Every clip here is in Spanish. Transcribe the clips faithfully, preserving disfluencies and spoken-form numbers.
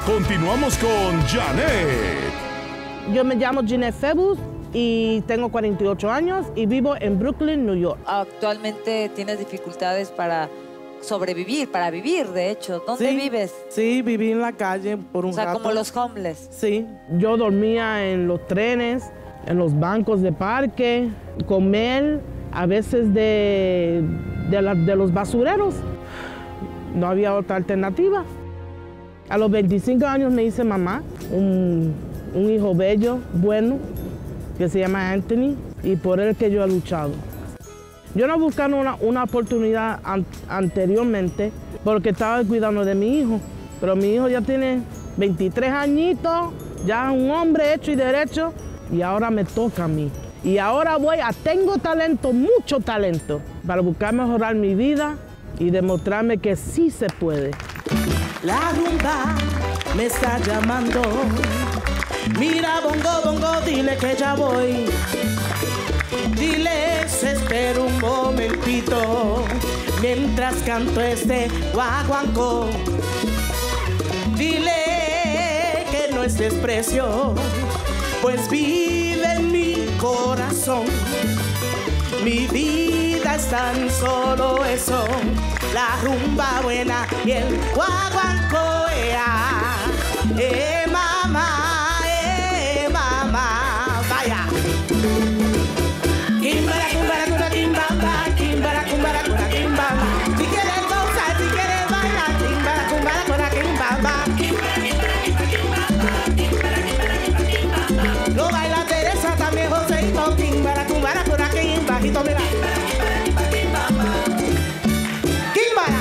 Continuamos con Janet. Yo me llamo Janet Febus y tengo cuarenta y ocho años y vivo en Brooklyn, New York. Actualmente tienes dificultades para sobrevivir, para vivir, de hecho. ¿Dónde Sí, vives? Sí, viví en la calle por un O sea, rato. como los homeless. Sí, yo dormía en los trenes, en los bancos de parque, comer a veces de, de, la- de los basureros. No había otra alternativa. A los veinticinco años me hice mamá, un, un hijo bello, bueno, que se llama Anthony, y por él que yo he luchado. Yo no buscaba una, una oportunidad an- anteriormente porque estaba cuidando de mi hijo, pero mi hijo ya tiene veintitrés añitos, ya es un hombre hecho y derecho, y ahora me toca a mí. Y ahora voy a, tengo talento, mucho talento, para buscar mejorar mi vida y demostrarme que sí se puede. La rumba me está llamando. Mira, bongo, bongo, dile que ya voy. Dile, se espera un momentito mientras canto este guaguancó. Dile que no es desprecio, pues vive en mi corazón. Mi vida es tan solo eso, la rumba buena y el guaguancó. ea. Eh, mamá, eh, mamá, vaya. Kimbara, kumbara, kumbara, kimbamba, kimbara, kumbara, kumbara, kimbamba. Si quieres gozar, si quieres bailar, kimbara, kumbara, kumbara, kimbamba. Lo baila Teresa, también Joseito, kimbara, kumbara, kumbara, kimbajito, mira. Kimbara.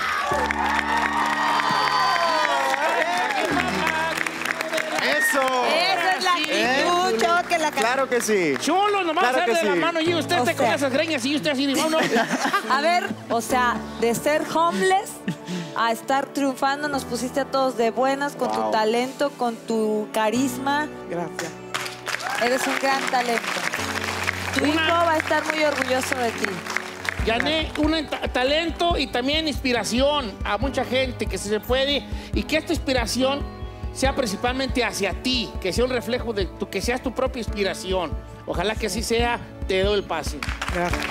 ¡Eso! Esa es la actitud, yo que la Claro que sí. Chulo, nomás Claro que darle la sí. mano y usted O está con sea. esas greñas y usted así, no, no. A ver, o sea, de ser homeless a estar triunfando, nos pusiste a todos de buenas con tu Wow. talento, con tu carisma. Gracias. Eres un gran talento. Tu Una- hijo va a estar muy orgulloso de ti. Gané un ta- talento y también inspiración a mucha gente que se puede y que esta inspiración sea principalmente hacia ti, que sea un reflejo de tu, que seas tu propia inspiración. Ojalá que así sea, te doy el pase. Gracias.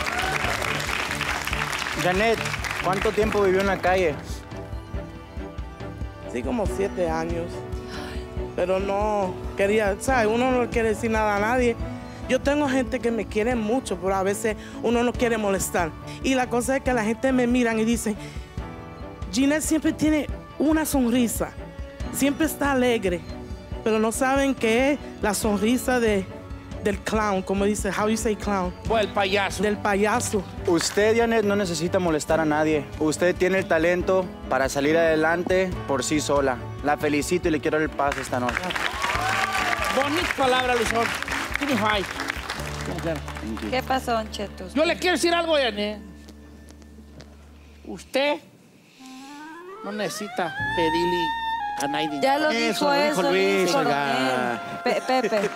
Janet, ¿cuánto tiempo vivió en la calle? Sí, como siete años. Pero no quería, ¿sabes? Uno no quiere decir nada a nadie. Yo tengo gente que me quiere mucho, pero a veces uno no quiere molestar. Y la cosa es que la gente me miran y dicen, Janet siempre tiene una sonrisa, siempre está alegre, pero no saben que es la sonrisa de, del clown, como dice, how you say clown, Bueno, el payaso. del payaso. Usted, Janet, no necesita molestar a nadie. Usted tiene el talento para salir adelante por sí sola. La felicito y le quiero dar el pase esta noche. Bonita palabra, Luisón. Give me five. ¿Qué pasó, Don Cheto? Yo le quiero decir algo, Janet. Usted no necesita pedirle a nadie. Ya lo Eso, dijo lo dijo eso, Luis, Luis oiga. Coronel. Pe- Pepe. Eh,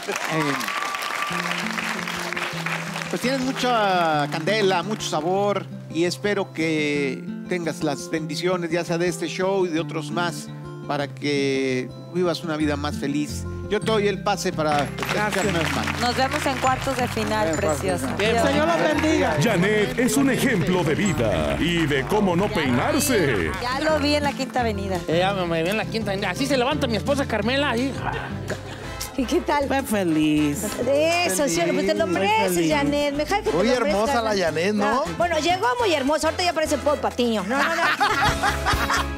Pues tienes mucha candela, mucho sabor y espero que tengas las bendiciones ya sea de este show y de otros más para que vivas una vida más feliz. Yo te doy el pase para escucharme más. Nos vemos en cuartos de final, precioso. Bien, Dios. Señor los bendiga. Janet es un ejemplo de vida y de cómo no peinarse. Ya lo vi en la Quinta Avenida. Ella me, me ve en la quinta. Así se levanta mi esposa Carmela. Ahí. ¿Y qué tal? Fue feliz. Eso, sí, pues te lo Muy mereces, feliz. Janet. Me deja que te Muy lo hermosa merezcas. la Janet, ¿no? Ah, bueno, llegó muy hermosa. Ahorita ya parece Paul Patiño. No, no, no.